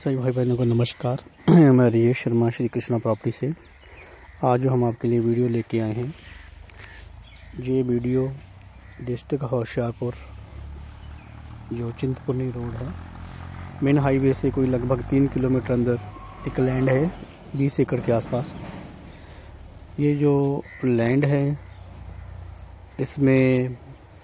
सभी भाई बहनों को नमस्कार। मैं रियेश शर्मा श्री कृष्णा प्रॉपर्टी से आज हम आपके लिए वीडियो लेके आए हैं। ये वीडियो डिस्ट्रिक्ट होशियारपुर जो चिंतपूर्णी रोड है, मेन हाईवे से कोई लगभग 3 किलोमीटर अंदर एक लैंड है 20 एकड़ के आसपास। ये जो लैंड है इसमें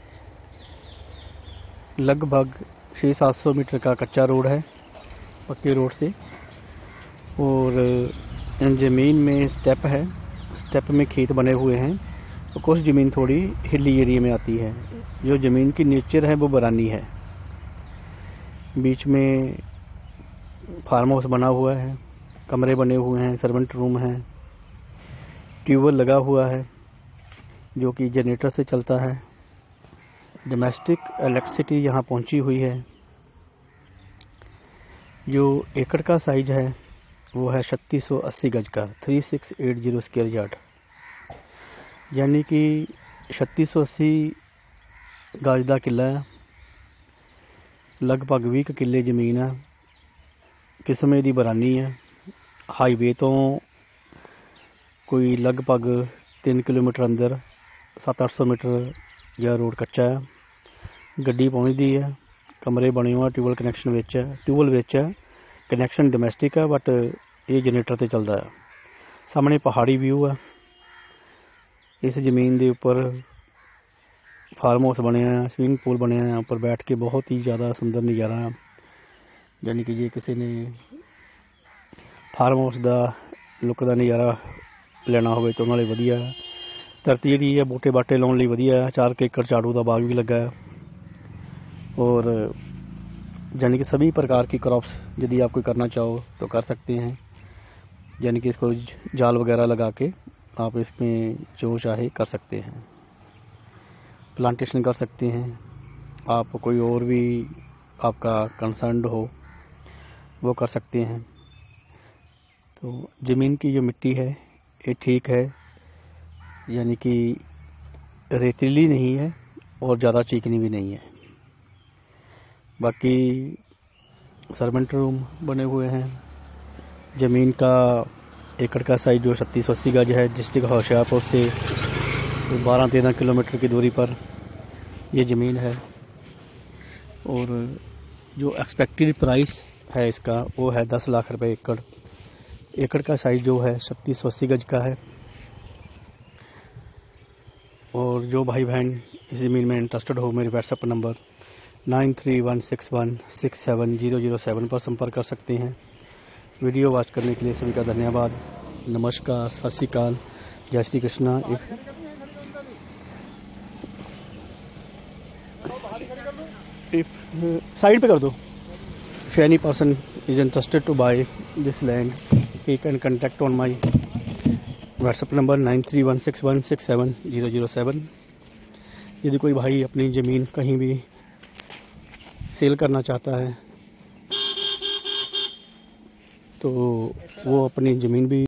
लगभग 600-700 मीटर का कच्चा रोड है पक्के रोड से, और ज़मीन में स्टेप है, स्टेप में खेत बने हुए हैं। तो कुछ ज़मीन थोड़ी हिली एरिया में आती है। जो ज़मीन की नेचर है वो बरानी है। बीच में फार्म हाउस बना हुआ है, कमरे बने हुए हैं, सर्वेंट रूम है, ट्यूबवेल लगा हुआ है जो कि जनरेटर से चलता है। डोमेस्टिक इलेक्ट्रिसिटी यहाँ पहुँची हुई है। जो एकड़ का साइज है वो है 3680 गज का, 3680 स्क्वायर यार्ड, यानी कि 3680 गज का किला है। लगभग 20 किले जमीन है, किस्म दी बरानी है। हाईवे तो कोई लगभग 3 किलोमीटर अंदर 700-800 मीटर यह रोड कच्चा है, गड्डी पहुँचती है। कमरे बने हुए, ट्यूबवेल कनैक्शन विच है, कनैक्शन डोमेस्टिक है बट ये जनरेटर ते चलता है। सामने पहाड़ी व्यू है। इस जमीन के उपर फार्म हाउस बने हैं, स्विमिंग पूल बने हैं, ऊपर बैठ के बहुत ही ज़्यादा सुंदर नज़ारा है। यानी कि जे किसी ने फार्म हाउस का लुक का नज़ारा लेना हो तो उन्होंने वधिया है। धरती जी है, बूटे बाटे लाने लिए वधिया है। 4 एकड़ झाड़ू का बाग भी लगा है, और यानी कि सभी प्रकार की क्रॉप्स यदि आप कोई करना चाहो तो कर सकते हैं। यानी कि इसको जाल वगैरह लगा के आप इसमें जो चाहे कर सकते हैं, प्लांटेशन कर सकते हैं। आप कोई और भी आपका कंसर्न हो वो कर सकते हैं। तो ज़मीन की जो मिट्टी है ये ठीक है, यानी कि रेतीली नहीं है और ज़्यादा चिकनी भी नहीं है। बाकी सर्वेंट रूम बने हुए हैं। ज़मीन का एकड़ का साइज जो 3680 गज है, डिस्ट्रिक्ट होशियारपुर से 12-13 किलोमीटर की दूरी पर ये ज़मीन है। और जो एक्सपेक्टेड प्राइस है इसका वो है 10 लाख रुपए एकड़। एकड़ का साइज जो है 3680 गज का है। और जो भाई बहन इस ज़मीन में इंटरेस्टेड हो, मेरे व्हाट्सएप नंबर 9316167007 पर संपर्क कर सकते हैं। वीडियो वॉच करने के लिए सभी का धन्यवाद। नमस्कार, सत श्री अकाल, जय श्री कृष्णा। इफ साइड पे कर दो। If any person is interested to buy this land, he can contact on my WhatsApp number 9316167007। यदि कोई भाई अपनी ज़मीन कहीं भी सेल करना चाहता है तो वो अपनी ज़मीन भी